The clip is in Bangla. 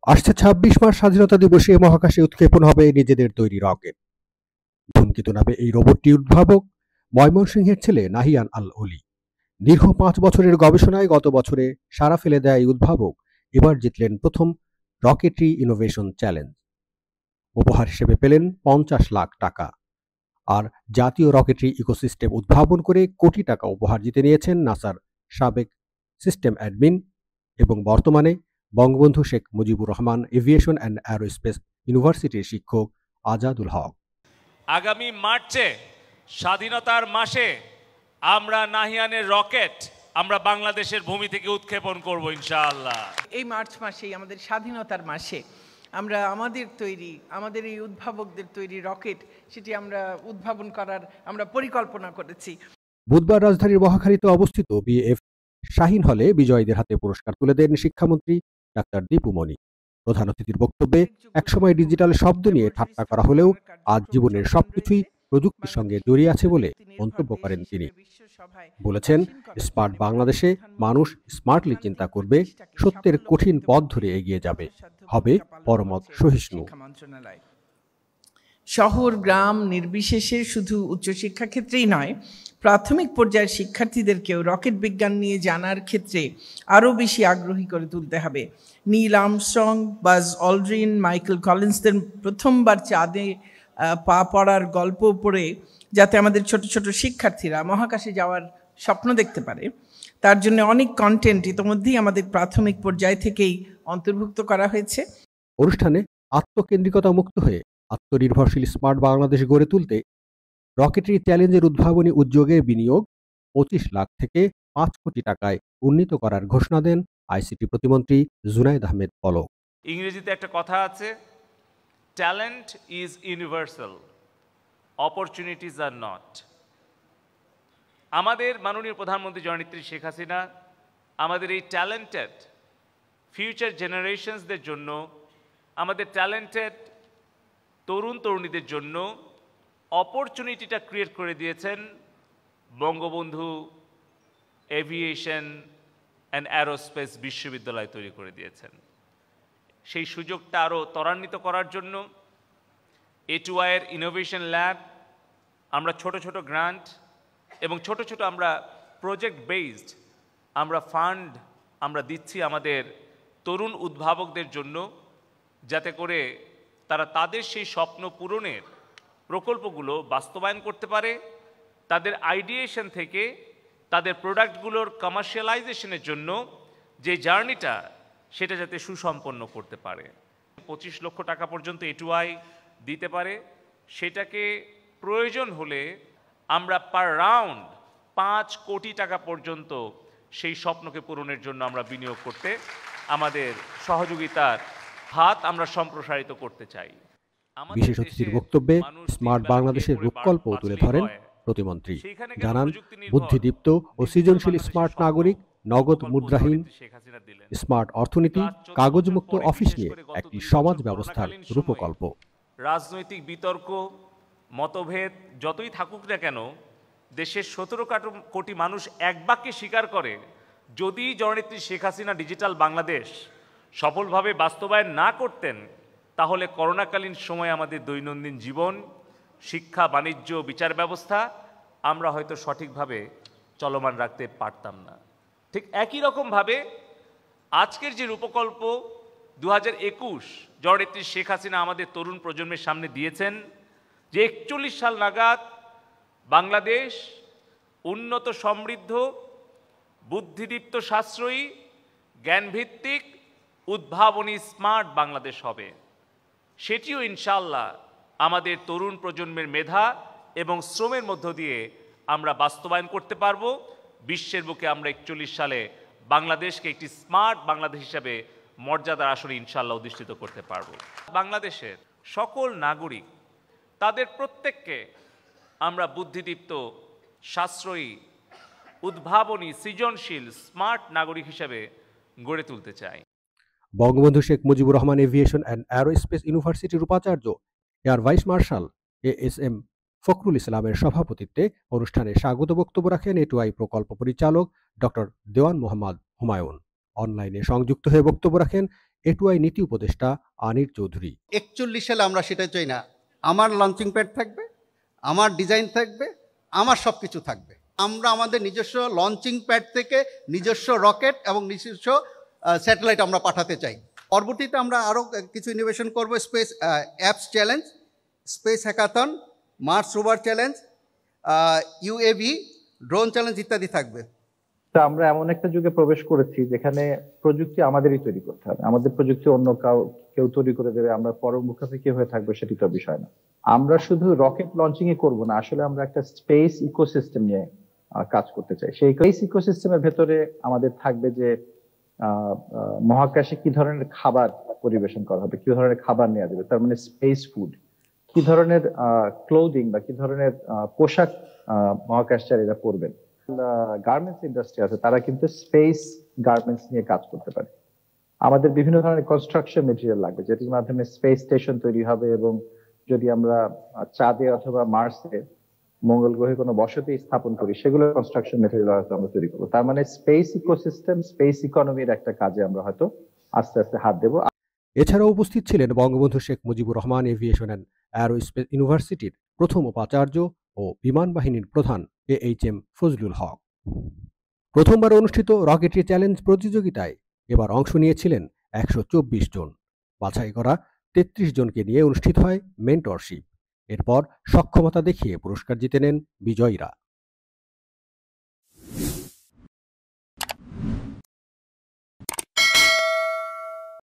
আসছে ২৬ মার্চ স্বাধীনতা দিবসে মহাকাশে উৎক্ষেপণ হবে নিজেদের তৈরি রকেট। ধূমকেতু নামে এই রোবটটি উদ্ভাবক ময়মনসিংহের ছেলে নাহিয়ান আল অলি। দীর্ঘ ৫ বছরের গবেষণায় গত বছরে সাড়া ফেলে দেয় এই উদ্ভাবক এবার জিতলেন প্রথম রকেটরি ইনোভেশন চ্যালেঞ্জ। উপহার হিসেবে পেলেন ৫০ লাখ টাকা। আর জাতীয় রকেটরি ইকোসিস্টেম উদ্ভাবন করে কোটি টাকা উপহার জিতে নিয়েছেন নাসার সাবেক সিস্টেম অ্যাডমিন এবং বর্তমানে Bangabandhu Sheikh Mujibur Rahman aviation and aerospace ইউনিভার্সিটির শিক্ষক আজাদুল হক। আগামী মার্চে স্বাধীনতার মাসে আমরা নাহিয়ানের রকেট আমরা বাংলাদেশের ভূমি থেকে উৎক্ষেপণ করব ইনশাআল্লাহ। এই মার্চ মাসেই আমাদের স্বাধীনতার মাসে আমরা আমাদের এই উদ্ভাবকদের তৈরি রকেট সেটি আমরা উদ্ভাবন করার আমরা পরিকল্পনা করেছি। বুধবার রাজধানীর মহাখালীতে অবস্থিত বিএফ শাহীন হলে বিজয়ীদের হাতে পুরস্কার তুলে দেন শিক্ষামন্ত্রী ডাক্তার দীপু মনি। প্রধান অতিথির বক্তব্যে একসময় ডিজিটাল শব্দ নিয়ে ঠাট্টা করা হলেও আজ জীবনের সবকিছুই প্রযুক্তির সঙ্গে জড়িয়ে আছে বলে মন্তব্য করেন তিনি। বলেছেন, স্মার্ট বাংলাদেশে মানুষ স্মার্টলি চিন্তা করবে, সত্যের কঠিন পথ ধরে এগিয়ে যাবে, হবে পরমত সহিষ্ণু। শহর গ্রাম নির্বিশেষে শুধু উচ্চশিক্ষা ক্ষেত্রেই নয়, প্রাথমিক পর্যায়ের শিক্ষার্থীদেরকেও রকেট বিজ্ঞান নিয়ে জানার ক্ষেত্রে আরও বেশি আগ্রহী করে তুলতে হবে। Neil Armstrong, Buzz Aldrin, Michael কলিন্সদের প্রথমবার চাঁদে পা পড়ার গল্প পড়ে যাতে আমাদের ছোট ছোট শিক্ষার্থীরা মহাকাশে যাওয়ার স্বপ্ন দেখতে পারে, তার জন্য অনেক কন্টেন্ট ইতিমধ্যেই আমাদের প্রাথমিক পর্যায় থেকেই অন্তর্ভুক্ত করা হয়েছে। অনুষ্ঠানে আত্মকেন্দ্রিকতা মুক্ত হয়ে আত্মনির্ভরশীল স্মার্ট বাংলাদেশ গড়ে তুলতে রকেটরি চ্যালেঞ্জের উদ্ভাবনী উদ্যোগে বিনিয়োগ ২৫ লাখ থেকে ৫ কোটি টাকায় উন্নীত করার ঘোষণা দেন আইসিটি প্রতিমন্ত্রী জুনায়েদ আহমেদ পলক। ইংরেজিতে একটা কথা আছে, talent is universal, opportunities are not. আমাদের মাননীয় প্রধানমন্ত্রী জননেত্রী শেখ হাসিনা আমাদের এই ট্যালেন্টেড ফিউচার জেনারেশনসদের জন্য, আমাদের ট্যালেন্টেড তরুণ তরুণীদের জন্য অপরচুনিটিটা ক্রিয়েট করে দিয়েছেন বঙ্গবন্ধু এভিয়েশন অ্যান্ড অ্যারোস্পেস বিশ্ববিদ্যালয় তৈরি করে দিয়েছেন। সেই সুযোগটা আরও ত্বরান্বিত করার জন্য A2I-এর ইনোভেশন ল্যাব, আমরা ছোট ছোট গ্রান্ট এবং ছোট ছোট আমরা প্রজেক্ট বেসড আমরা ফান্ড আমরা দিচ্ছি আমাদের তরুণ উদ্ভাবকদের জন্য, যাতে করে তারা তাদের সেই স্বপ্ন পূরণের প্রকল্পগুলো বাস্তবায়ন করতে পারে, তাদের আইডিয়েশন থেকে তাদের প্রোডাক্টগুলোর কমার্শিয়ালাইজেশনের জন্য যে জার্নিটা সেটা যাতে সুসম্পন্ন করতে পারে। ২৫ লক্ষ টাকা পর্যন্ত A2I দিতে পারে, সেটাকে প্রয়োজন হলে আমরা পার রাউন্ড ৫ কোটি টাকা পর্যন্ত সেই স্বপ্নকে পূরণের জন্য আমরা বিনিয়োগ করতে আমাদের সহযোগিতার হাত আমরা সম্প্রসারিত করতে চাই। বিশেষ অতিথির বক্তব্যে স্মার্ট বাংলাদেশের রূপকল্প তুলে ধরেন প্রতিমন্ত্রী। জানান, বুদ্ধিদীপ্ত ও সৃজনশীল স্মার্ট নাগরিক, নগদ মুদ্রাহীন স্মার্ট অর্থনীতি, কাগজমুক্ত অফিস নিয়ে একটি সমাজ ব্যবস্থার রূপকল্প। রাজনৈতিক বিতর্ক মতভেদ যতই থাকুক না কেন, দেশের ১৭ কোটি মানুষ এক বাক্যে স্বীকার করে, যদি জননেত্রী শেখ হাসিনা ডিজিটাল বাংলাদেশ সফলভাবে বাস্তবায়ন না করতেন, তাহলে করোনাকালীন সময়ে আমাদের দৈনন্দিন জীবন, শিক্ষা, বাণিজ্য, বিচার ব্যবস্থা আমরা হয়তো সঠিকভাবে চলমান রাখতে পারতাম না। ঠিক একই রকমভাবে আজকের যে রূপকল্প ২০২১ জননেত্রী শেখ হাসিনা আমাদের তরুণ প্রজন্মের সামনে দিয়েছেন, যে ৪১ সাল নাগাদ বাংলাদেশ উন্নত, সমৃদ্ধ, বুদ্ধিদীপ্ত, সাশ্রয়ী, জ্ঞানভিত্তিক, উদ্ভাবনী স্মার্ট বাংলাদেশ হবে, সেটিও ইনশাআল্লাহ আমাদের তরুণ প্রজন্মের মেধা এবং শ্রমের মধ্য দিয়ে আমরা বাস্তবায়ন করতে পারব। বিশ্বের বুকে আমরা ৪১ সালে বাংলাদেশকে একটি স্মার্ট বাংলাদেশ হিসাবে মর্যাদার আসনে ইনশাআল্লাহ অধিষ্ঠিত করতে পারব। বাংলাদেশের সকল নাগরিক, তাদের প্রত্যেককে আমরা বুদ্ধিদীপ্ত, সাশ্রয়ী, উদ্ভাবনী, সৃজনশীল, স্মার্ট নাগরিক হিসাবে গড়ে তুলতে চাই। Bangabandhu Sheikh Mujibur Rahman aviation and aerospace ইউনিভার্সিটির উপাচার্য air vice marshal ASM Fakhrul ইসলামের সভাপতিত্বে অনুষ্ঠানে স্বাগত বক্তব্য রাখেন A2I প্রকল্প পরিচালক ডক্টর দেওয়ান মোহাম্মদ হুমায়ুন। অনলাইনে সংযুক্ত হয়ে বক্তব্য রাখেন এটুআই নীতি উপদেষ্টা আনির চৌধুরী। 41 সালে আমরা সেটা চাই না। আমার লঞ্চিং প্যাড থাকবে, আমার ডিজাইন থাকবে, আমার সব কিছু থাকবে। আমরা আমাদের নিজস্ব লঞ্চিং প্যাড থেকে নিজস্ব রকেট এবং নিজস্ব স্যাটেলাইট আমরা পাঠাতে চাই। পরবর্তীতে আমরা আরও কিছু ইনোভেশন করব, space apps challenge, space hackathon, Mars rover challenge, UAV, drone challenge ইত্যাদি থাকবে। তা আমরা এমন একটা যুগে প্রবেশ করেছি যেখানে প্রযুক্তি আমাদেরই তৈরি করতে হবে। আমাদের প্রযুক্তি অন্য কেউ তৈরি করে দেবে, আমরা মুখাপেক্ষি হয়ে থাকবো, সেটি তো বিষয় না। আমরা শুধু রকেট লঞ্চিং এ করবো না, আসলে আমরা একটা স্পেস ইকোসিস্টেম নিয়ে কাজ করতে চাই। সেই স্পেস ইকোসিস্টেমের ভেতরে আমাদের থাকবে যে মহাকাশে কি ধরনের খাবার পরিবেশন করা হবে, কি ধরনের খাবার নেওয়া যাবে, তার মানে স্পেস ফুড, কি ধরনের ক্লোদিং বা কি ধরনের পোশাক মহাকাশচারীরা পরবেন। গার্মেন্টস ইন্ডাস্ট্রি আছে, তারা কিন্তু স্পেস গার্মেন্টস নিয়ে কাজ করতে পারে। আমাদের বিভিন্ন ধরনের কনস্ট্রাকশন মেটেরিয়াল লাগবে, যেটির মাধ্যমে স্পেস স্টেশন তৈরি হবে, এবং যদি আমরা চাঁদে অথবা মার্সে, মঙ্গল গ্রহে কোনো বসতি স্থাপন করি, সেগুলো কনস্ট্রাকশন মেটেরিয়াল হয়তো আমরা তৈরি করবো। তার মানে স্পেস ইকোসিস্টেম, স্পেস ইকোনমির একটা কাজে আমরা হয়তো আস্তে আস্তে হাত দেবো। এছাড়াও উপস্থিত ছিলেন Bangabandhu Sheikh Mujibur Rahman aviation and aerospace ইউনিভার্সিটির প্রথম উপাচার্য ও বিমান বাহিনীর প্রধান AHM ফজলুল হক। প্রথমবার অনুষ্ঠিত রকেটরি চ্যালেঞ্জ প্রতিযোগিতায় এবার অংশ নিয়েছিলেন 124 জন। বাছাই করা 33 জনকে নিয়ে অনুষ্ঠিত হয় মেন্টরশিপ। এরপর সক্ষমতা দেখিয়ে পুরস্কার জিতে নেন বিজয়ীরা।